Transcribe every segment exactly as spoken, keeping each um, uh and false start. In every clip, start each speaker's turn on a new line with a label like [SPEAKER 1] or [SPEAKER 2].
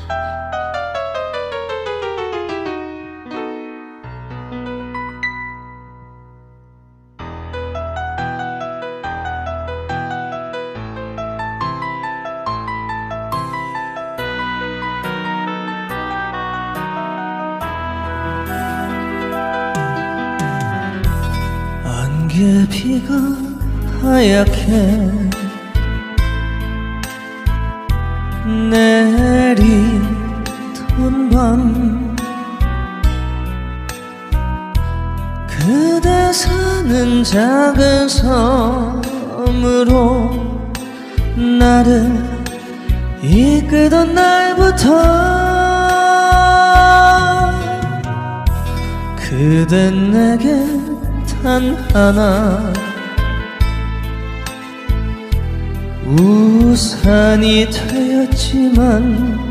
[SPEAKER 1] 비가 하얗게 내리던 밤 그대 사는 작은 섬으로 나를 이끄던 날부터 그댄 내게 단 하나 우산이 되었지만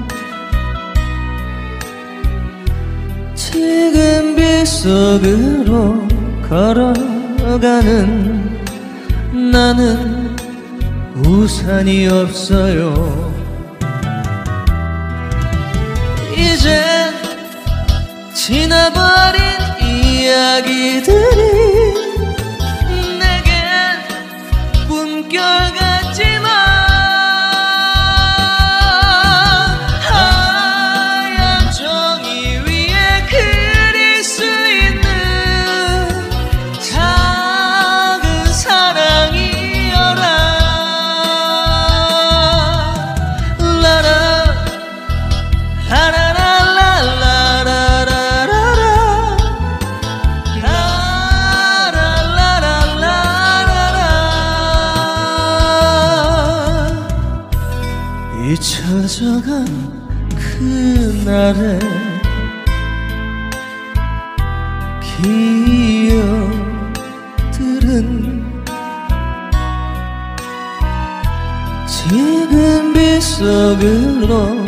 [SPEAKER 1] 지금 빗속으로 걸어가는 나는 우산이 없어요. 이젠 지나버린 이야기들이 내겐 꿈결 같지만 하얀 종이 위에 그릴 수 있는 작은 사랑이여라. 라라 잊혀져간 그날의 기억들은 지금 빗속으로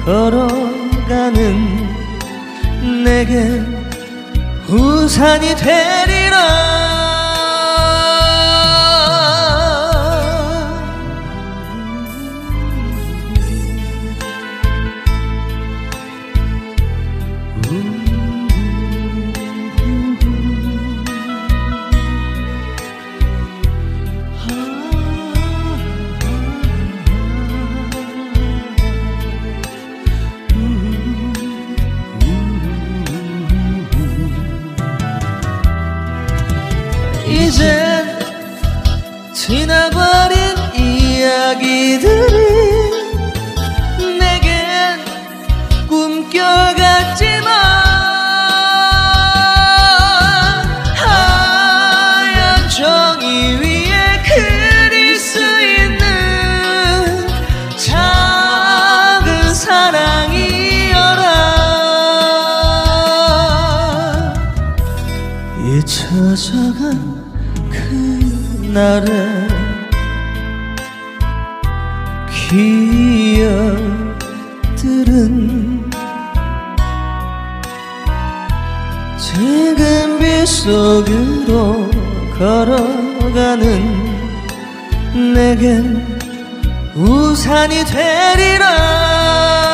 [SPEAKER 1] 걸어가는 내게 우산이 되리라. 이젠 지나버린 이야기들이 내겐 꿈결 같지만 하얀 종이 위에 그릴 수 있는 작은 사랑이여라. 잊혀져간 그날의 기억들은 지금 빗속으로 걸어가는 내겐 우산이 되리라.